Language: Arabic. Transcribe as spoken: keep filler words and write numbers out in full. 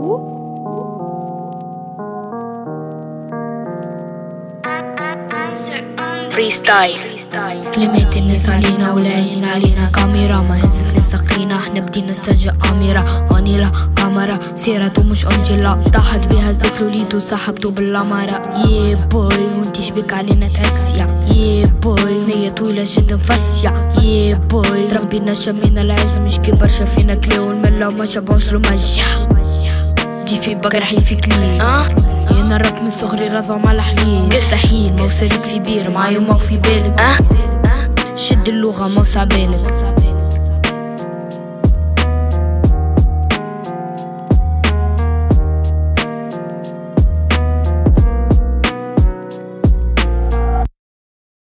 فريستايل. كلمات الناس علينا والعين علينا كاميرا، ما هزتنا سقينا، احنا بدينا نستجع أميرة أنيلة كاميرا سيرته مش أنجيلا، طاحت بها زيت لوليتو سحبتو بالأمارة. يي بوي وانتي شبيك علينا تهسيا، يي بوي نية طويلة جد مفسية، يي بوي تربينا شمينا العز مش كي برشا فينا كلي والملة وما شبعوش رمج. جيبي بقر حي في كلي انا الرب من صغري رضع مع الحليب، مستحيل موصلك في بير معايا وما في بالك، شد اللغة موسع بالك.